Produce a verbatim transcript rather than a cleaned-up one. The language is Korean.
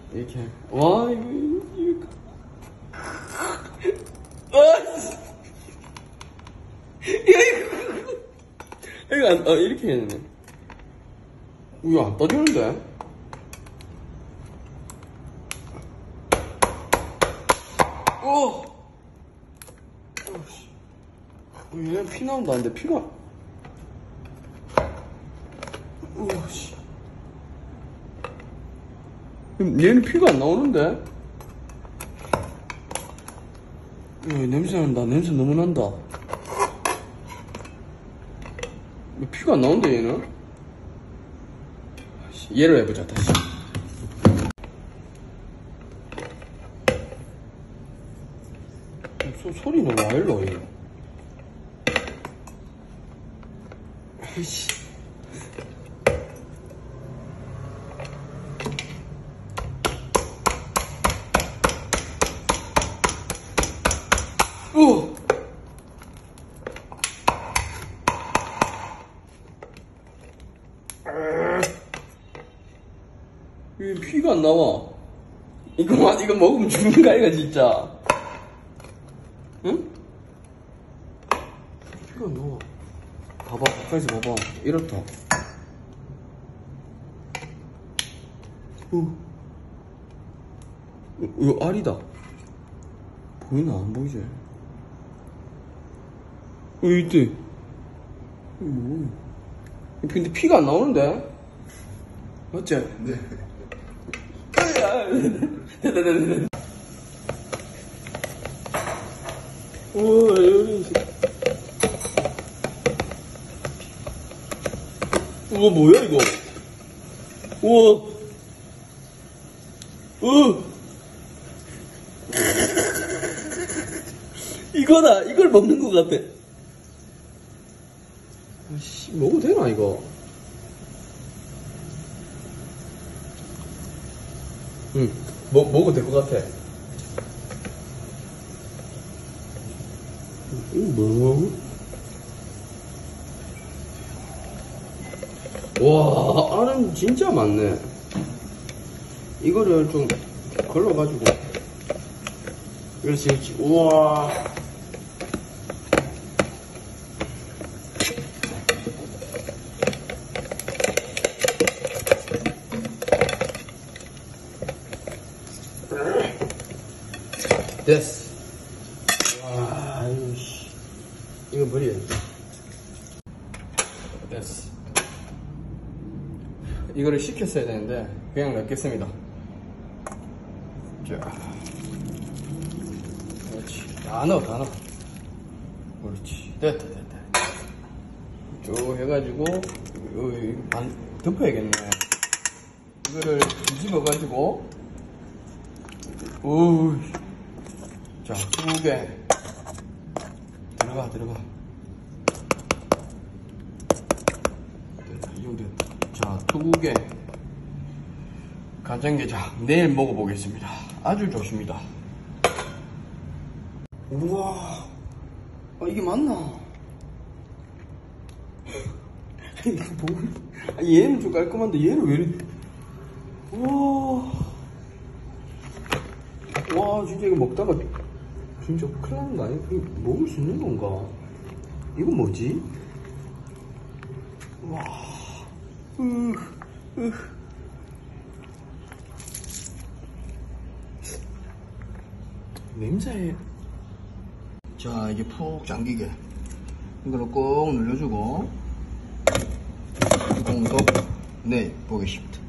이렇게. 와, 이거, 이거. 아, 이거, 이거. 이거 안, 어, 이렇게 해야 되네. 이거 안 떠지는데? 오! 어씨. 얘는 피 나온다는데, 피가. 오씨. 얘는 피가 안 나오는데? 야, 냄새 난다. 냄새 너무 난다. 피가 안 나온다, 얘는? 얘를 해보자, 다시. 소, 소리는 와, 일로, 얘. 아이씨. 오! 왜 피가 안 나와? 이거, 이거 먹으면 죽는 거 아이가, 진짜? 응? 피가 안 나와. 봐봐, 가까이서 봐봐. 이렇다. 어. 이거 알이다. 보이나? 안 보이지? 어, 이때. 이거 뭐야? 근데 피가 안 나오는데? 맞지? 네. 우와, 여기. 우와, 뭐야, 이거? 우와. 어. 이거다. 이걸 먹는 것 같아. 아씨, 먹어도 되나, 이거? 응, 먹, 먹어도 될 것 같아. 이거 뭐? 와, 알은 진짜 많네. 이거를 좀 걸러가지고. 그렇지, 그렇지. 우와. 됐어. 와, 아이씨. 이거 버려야지. 됐어. 이거를 식혔어야 되는데, 그냥 넣겠습니다. 자. 그렇지. 다 넣어, 다 넣어. 그렇지. 됐다, 됐다. 쭉 해가지고, 여기 반, 덮어야겠네. 이거를 뒤집어가지고, 오우. 자, 두 개. 들어가, 들어가. 됐다, 이 정도 됐다. 자, 두 개. 간장게장. 내일 먹어보겠습니다. 아주 좋습니다. 우와. 아, 이게 맞나? 이게 뭐, 얘는 좀 깔끔한데 얘는 왜 이래? 우와. 와, 진짜 이거 먹다가 진짜 큰일 나는 거 아니야? 이거 먹을 수 있는 건가? 이건 뭐지? 와. 으, 으. 냄새. 자, 이제 푹 잠기게. 이거를 꼭 눌러주고, 뚜껑도 네, 보겠습니다.